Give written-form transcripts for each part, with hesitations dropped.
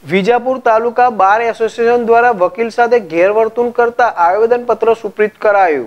વિજાપુર તાલુકા bar association દ્વારા વકીલ સાથે ગેરવર્તણૂક કરતા આવેદનપત્ર સુપ્રીત કરાયું।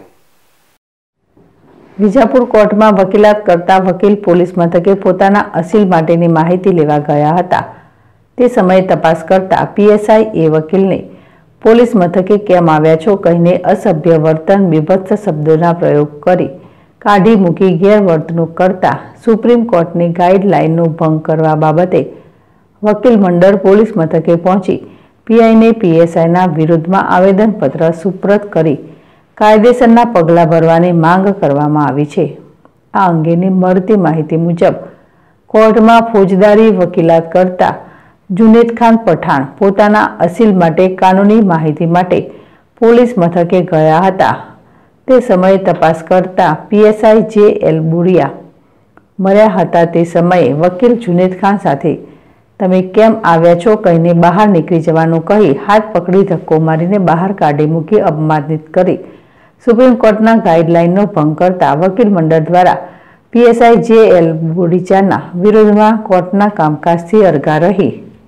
વિજાપુર કોર્ટમાં વકીલાત કરતા વકીલ પોલીસ મથકે પોતાના અસીલ માટેની માહિતી લેવા ગયા હતા। તે સમયે તપાસ કરતા પીએસઆઈ એ વકીલને પોલીસ મથકે કેમ આવ્યા છો કહીને અસભ્ય વર્તન, બીભત્સ શબ્દોના પ્રયોગ કરી કાઢી મૂકી ગેરવર્તણૂક કરતા સુપ્રીમ કોર્ટની ગાઈડલાઇનનો ભંગ કરવા બાબતે વકીલ મંડળ પોલીસ મથકે પહોંચી પીઆઈને પીએસઆઈના વિરુદ્ધમાં આવેદનપત્ર સુપ્રત કરી કાયદેસરના પગલાં ભરવાની માંગ કરવામાં આવી છે। આ અંગેની મળતી માહિતી મુજબ કોર્ટમાં ફોજદારી વકીલાત કરતા જુનેદ ખાન પઠાણ પોતાના અસીલ માટે કાનૂની માહિતી માટે પોલીસ મથકે ગયા હતા। તે સમયે તપાસ કરતા પીએસઆઈ જે.એલ. બુડિયા મળ્યા હતા। તે સમયે વકીલ જુનેદ ખાન સાથે તમે કેમ આવ્યા છો કહીને બહાર નીકળી જવાનું કહી હાથ પકડી ધક્કો મારીને બહાર કાઢી મૂકી અપમાનિત કરી સુપ્રીમ કોર્ટના ગાઈડલાઇનનો ભંગ કરતા વકીલ મંડળ દ્વારા પીએસઆઈ જે.એલ. બુડિયાના વિરોધમાં કોર્ટના કામકાજથી અળગા રહી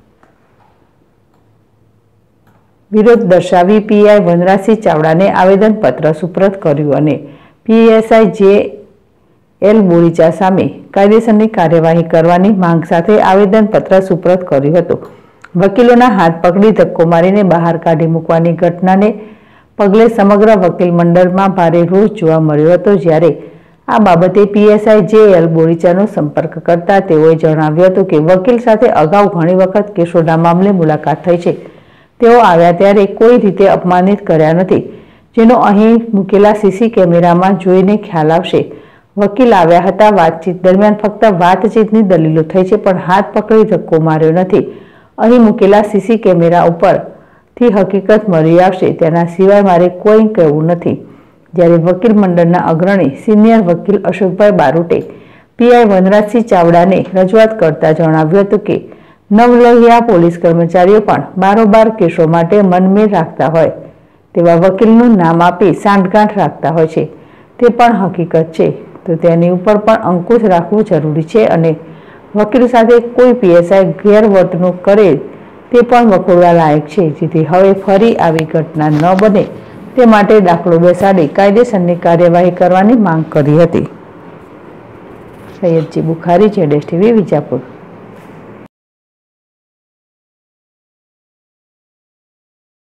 વિરોધ દર્શાવી પીઆઈ વનરાજસિંહ ચાવડાને આવેદનપત્ર સુપ્રત કર્યું અને પીએસઆઈ જે.એલ. બુડિયા સામે કાયદેસરની કાર્યવાહી કરવાની માંગ સાથે આવેદનપત્ર સુપ્રત કર્યું હતું। વકીલોના હાથ પકડી ધક્કો મારીને બહાર કાઢી મૂકવાની ઘટનાને પગલે સમગ્ર વકીલ મંડળમાં ભારે રોષ જોવા મળ્યો હતો। જ્યારે આ બાબતે પીએસઆઈ જે.એલ. બુડિયાનો સંપર્ક કરતા તેઓએ જણાવ્યું હતું કે વકીલ સાથે અગાઉ ઘણી વખત કેસોના મામલે મુલાકાત થઈ છે। તેઓ આવ્યા ત્યારે કોઈ રીતે અપમાનિત કર્યા નથી, જેનો અહીં મૂકેલા સીસી કેમેરામાં જોઈને ખ્યાલ આવશે। વકીલ આવ્યા હતા, વાતચીત દરમિયાન ફક્ત વાતચીતની દલીલો થઈ છે, પણ હાથ પકડી ધક્કો માર્યો નથી। અહીં મૂકેલા સીસી કેમેરા ઉપરથી હકીકત મળી આવશે, તેના સિવાય મારે કોઈ કહેવું નથી। જ્યારે વકીલ મંડળના અગ્રણી સિનિયર વકીલ અશોકભાઈ બારોટે પીઆઈ વનરાજસિંહ ચાવડાને રજૂઆત કરતા જણાવ્યું હતું કે નવલોહિયા પોલીસ કર્મચારીઓ પણ બારોબાર કેસો માટે મનમેળ રાખતા હોય તેવા વકીલનું નામ આપી સાંઠગાંઠ રાખતા હોય છે, તે પણ હકીકત છે। તો તેની ઉપર પણ અંકુશ રાખવું જરૂરી છે અને વકીલ સાથે કોઈ પીએસઆઈ ગેરવર્તણૂક કરે તે પણ વખોડવા લાયક છે, જેથી હવે ફરી આવી ઘટના ન બને તે માટે દાખલો બેસાડી કાયદેસરની કાર્યવાહી કરવાની માંગ કરી હતી। સૈયદજી બુખારી, ZSTV, વિજાપુર।